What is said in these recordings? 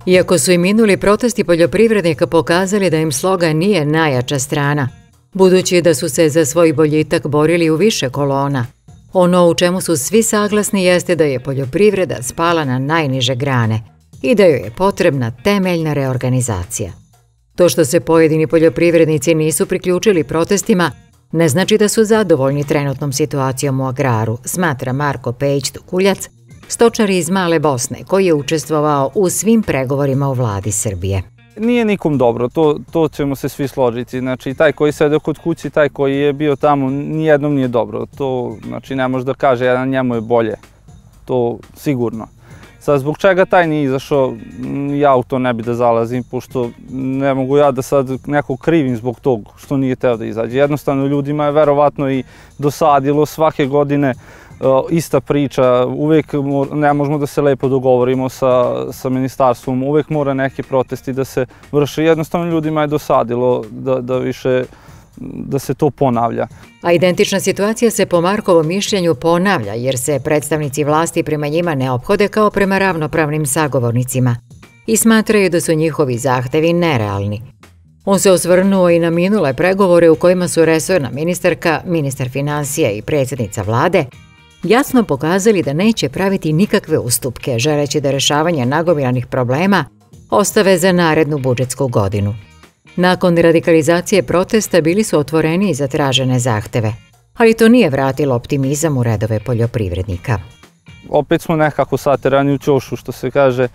Iako su i minuli protesti poljoprivrednika pokazali da im sloga nije najjača strana, budući da su se za svoj boljitak borili u više kolona, ono u čemu su svi saglasni jeste da je poljoprivreda spala na najniže grane i da joj je potrebna temeljna reorganizacija. To što se pojedini poljoprivrednici nisu priključili protestima ne znači da su zadovoljni trenutnom situacijom u agraru, smatra Marko Pejić-Tukuljac, stočar iz Male Bosne, koji je učestvovao u svim pregovorima u vladi Srbije. Nije nikom dobro, to ćemo se svi složiti. Znači, taj koji sede kod kući, taj koji je bio tamo, nijednom nije dobro. To, znači, ne može da kaže jedan njemu je bolje. To sigurno. Sad, zbog čega taj nije izašao, ja u to ne bi da zalazim, pošto ne mogu ja da sad nekog krivim zbog tog što nije teo da izađe. Jednostavno, ljudima je verovatno i dosadilo svake godine ista priča, uvijek ne možemo da se lepo dogovorimo sa ministarstvom, uvijek mora neki protesti da se vrše. Jednostavno ljudima je dosadilo da se to ponavlja. A identična situacija se po Markovom mišljenju ponavlja jer se predstavnici vlasti prema njima ne ophode kao prema ravnopravnim sagovornicima i smatraju da su njihovi zahtevi nerealni. On se osvrnuo i na minule pregovore u kojima su resorna ministarka, ministar finansija i predsjednica vlade jasno pokazali da neće praviti nikakve ustupke, želeći da rešavanje nagomilanih problema ostave za narednu budžetsku godinu. Nakon radikalizacije protesta bili su otvoreni za tražene zahteve, ali to nije vratilo optimizam u redove poljoprivrednika. Opet smo nekako saterani u ćošu, što se kaže,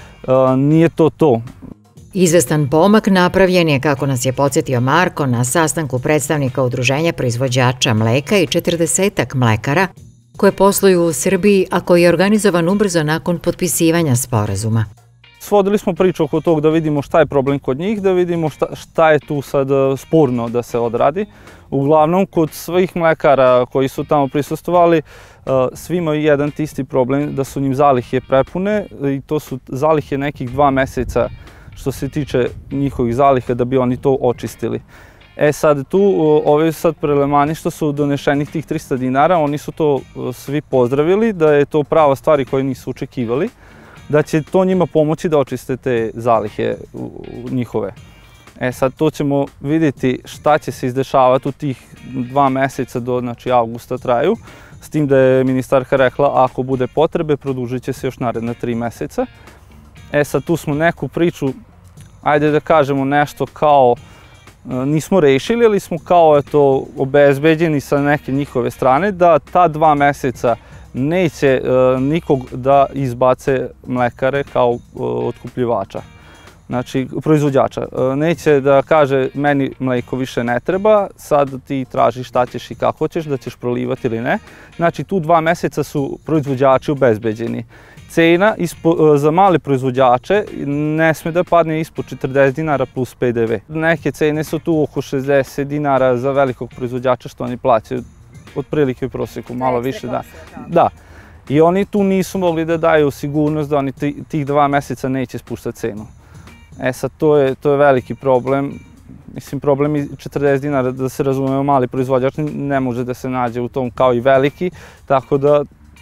nije to to. Izvestan pomak napravljen je, kako nas je podsjetio Marko, na sastanku predstavnika Udruženja proizvođača mleka i 40-ak mlekara koje posluju u Srbiji, a koji je organizovan ubrzo nakon potpisivanja sporazuma. Svodili smo priču oko tog da vidimo šta je problem kod njih, da vidimo šta je tu sad sporno da se odradi. Uglavnom, kod svih mlekara koji su tamo prisustvovali, svi imaju jedan isti problem, da su njim zalihe prepune i to su zalihe nekih 2 meseca što se tiče njihovih zaliha da bi oni to očistili. Sad tu, ovi sad prelemani što su donešenih tih 300 dinara, oni su to svi pozdravili, da je to prava stvari koje nisu očekivali, da će to njima pomoći da očiste te zalihe njihove. Sad to ćemo vidjeti šta će se izdešavati u tih 2 meseca do avgusta traju, s tim da je ministarka rekla ako bude potrebe produžit će se još naredne 3 meseca. Sad tu smo neku priču, ajde da kažemo nešto kao nismo rešili, ali smo kao obezbeđeni sa neke njihove strane da ta 2 meseca neće nikog da izbace mlekare kao otkupljivača, znači proizvođača. Neće da kaže meni mleko više ne treba, sad ti tražiš šta ćeš i kako ćeš, da ćeš prolivati ili ne. Znači tu 2 meseca su proizvođači obezbeđeni. Cena za male proizvođače ne sme da padne ispod 40 dinara plus PDV. Neke cene su tu oko 60 dinara za velikog proizvođača što oni plaćaju otprilike u prosjeku, malo više. Da. I oni tu nisu mogli da daju sigurnost da oni tih 2 meseca neće spuštati cenu. Sad to je veliki problem. Mislim, problem je 40 dinara, da se razumemo, mali proizvođač ne može da se nađe u tom kao i veliki, tako da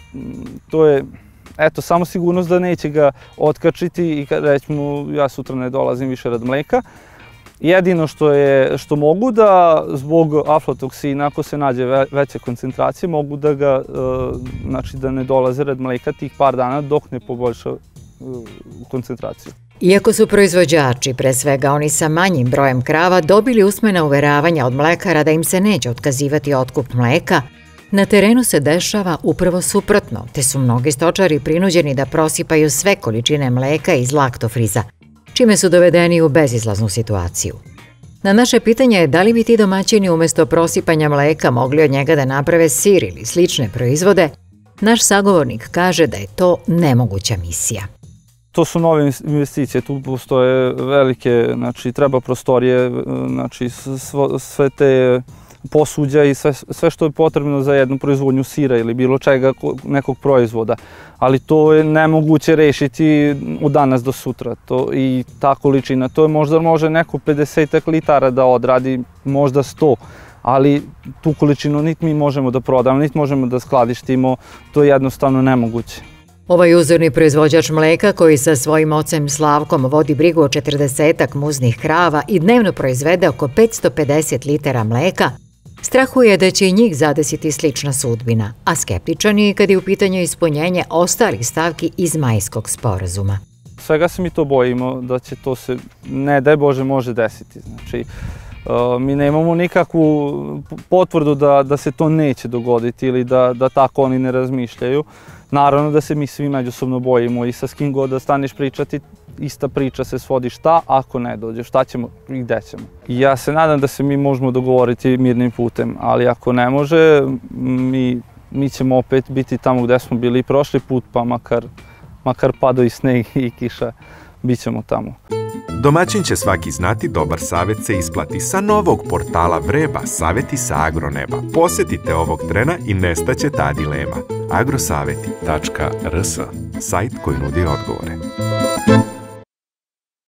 to je, samo sigurnost da neće ga otkačiti i reći mu ja sutra ne dolazim više rad mleka. Jedino što mogu da, zbog aflatoksina, ako se nađe veće koncentracije, mogu da ga, znači da ne dolaze rad mleka tih par dana dok ne poboljša koncentraciju. Iako su proizvođači, pre svega oni sa manjim brojem krava, dobili usmena uveravanja od mlekara da im se neće otkazivati otkup mleka, na terenu se dešava upravo suprotno, te su mnogi stočari prinuđeni da prosipaju sve količine mleka iz laktofriza, čime su dovedeni u bezizlaznu situaciju. Na naše pitanje je da li bi ti domaćini umjesto prosipanja mleka mogli od njega da naprave sir ili slične proizvode, naš sagovornik kaže da je to nemoguća misija. To su nove investicije, tu postoje velike, znači treba prostorije, znači sve te posuđa i sve što je potrebno za jednu proizvodnju sira ili bilo čega, nekog proizvoda. Ali to je nemoguće rešiti od danas do sutra. I ta količina, to je možda može neko 50 litara da odradi, možda 100, ali tu količinu niti mi možemo da prodamo, niti možemo da skladištimo, to je jednostavno nemoguće. Ovaj uzorni proizvođač mleka, koji sa svojim ocem Slavkom vodi brigu o 40-ak muznih krava i dnevno proizvede oko 550 litara mleka, strahuje da će i njih zadesiti slična sudbina, a skeptičan je kad je u pitanju ispunjenje ostalih stavki iz Majskog sporazuma. Svega se mi to bojimo da će to se, ne daj Bože, može desiti. Znači, mi nemamo nikakvu potvrdu da se to neće dogoditi ili da tako oni ne razmišljaju. Naravno da se mi svi međusobno bojimo i sa s kim god da staneš pričati, ista priča se svodi šta ako ne dođe, šta ćemo i gde ćemo. I ja se nadam da se mi možemo dogovoriti mirnim putem, ali ako ne može, mi ćemo opet biti tamo gde smo bili prošli put, pa makar padao i sneg i kiša, bit ćemo tamo. Domaćin će svaki znati, dobar savjet se isplati. Sa novog portala Vreba, savjeti sa agroneba. Posjetite ovog trena i nestaće ta dilema. agrosaveti.rs, sajt koji nudi odgovore.